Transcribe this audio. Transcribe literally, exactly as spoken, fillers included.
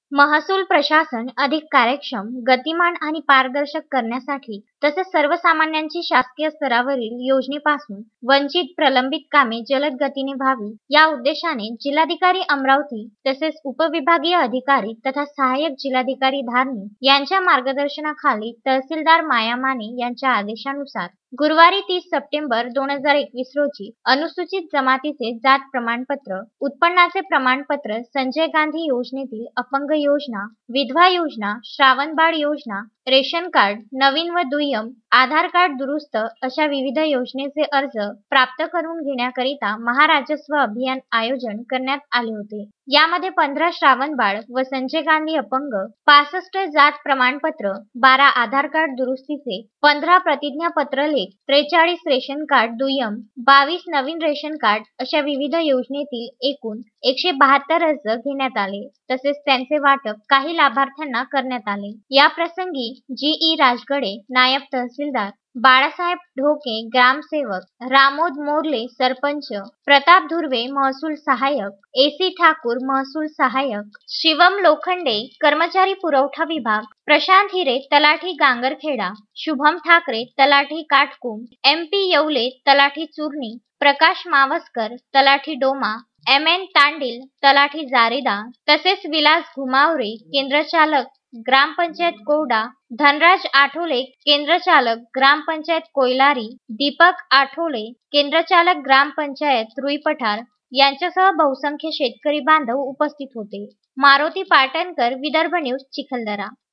महसूल प्रशासन अधिक कार्यक्षम, गतिमान आणि पारदर्शक करण्यासाठी तसेच सर्वसामान्यांची शासकीय स्तरावरील योजनेपासून वंचित प्रलंबित कामे जलद गतीने व्हावी या उद्देशाने जिल्हाधिकारी अमरावती तसेच उपविभागीय अधिकारी तथा सहाय्यक जिल्हाधिकारी धारणी यांच्या मार्गदर्शनाखाली तहसीलदार माया माने यांच्या आदेशानुसार गुरुवारी तीस सप्टेंबर दोन हजार एकवीस रोजी अनुसूचित जमातीचे जात प्रमाणपत्र, उत्पन्नाचे प्रमाणपत्र, संजय गांधी योजनेतील अपंग योजना, विधवा योजना, श्रावणबाळ योजना, रेशन कार्ड, नवीन व दुय्यम, आधार कार्ड दुरुस्त अशा विविध योजनेचे अर्ज प्राप्त करून घेण्याकरिता महाराजस्व अभियान आयोजन करण्यात आले होते। यामध्ये पंधरा श्रावणबाळ व संजय गांधी अपंग, पासष्ट जात प्रमाणपत्र, बारा आधार कार्ड दुरुस्तीचे, पंधरा प्रतिज्ञापत्र लेख, त्रेचाळीस रेशन कार्ड दुय्यम, बावीस नवीन रेशन कार्ड अशा विविध योजनेतील एकूण एकशे बहात्तर अर्ज घेण्यात आले तसेच त्यांचे वाटप काही लाभार्थ्यांना करण्यात आले। या प्रसंगी जी ई राजगडे नायब तहसीलदार, बाळासाहेब ढोके ग्रामसेवक, रामोद मोर्ले सरपंच, प्रताप धुर्वे महसूल सहाय्यक, ए सी ठाकूर महसूल सहाय्यक, शिवम लोखंडे कर्मचारी पुरवठा विभाग, प्रशांत हिरे तलाठी गांगरखेडा, शुभम ठाकरे तलाठी काटकुम, एम पी येवले तलाठी चूर्णी, प्रकाश मावस्कर तलाठी डोमा, एम एन तांडील तलाठी जारेदा तसेच विलास घुमावरे केंद्रचालक ग्रामपंचायत कोरडा, धनराज आठवले केंद्रचालक ग्रामपंचायत कोयलारी, दीपक आठवले केंद्रचालक ग्रामपंचायत रुईपठार यांच्यासह बहुसंख्य शेतकरी बांधव उपस्थित होते। मारुती पाटणकर, विदर्भ न्यूज, चिखलदरा।